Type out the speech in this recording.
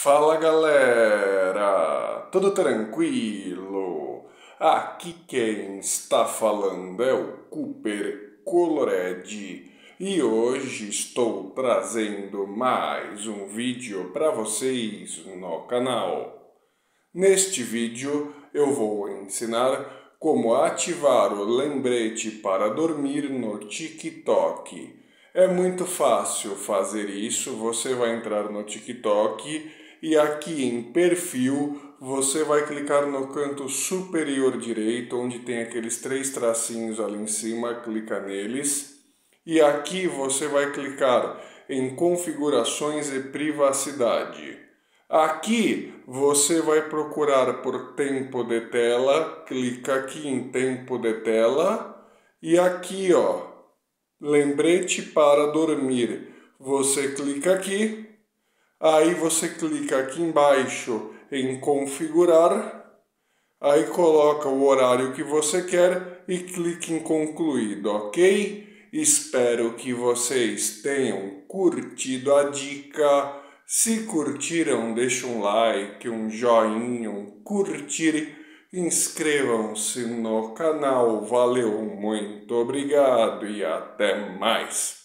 Fala galera, tudo tranquilo? Aqui quem está falando é o Cooper Colored e hoje estou trazendo mais um vídeo para vocês no canal. Neste vídeo eu vou ensinar como ativar o lembrete para dormir no TikTok. É muito fácil fazer isso, você vai entrar no TikTok e aqui em perfil você vai clicar no canto superior direito, onde tem aqueles três tracinhos ali em cima, clica neles. E aqui você vai clicar em configurações e privacidade. Aqui você vai procurar por tempo de tela, clica aqui em tempo de tela e aqui ó, lembrete para dormir. Você clica aqui. Aí você clica aqui embaixo em configurar, aí coloca o horário que você quer e clique em concluído, ok? Espero que vocês tenham curtido a dica. Se curtiram, deixa um like, um joinha, um curtir, inscrevam-se no canal. Valeu, muito obrigado e até mais!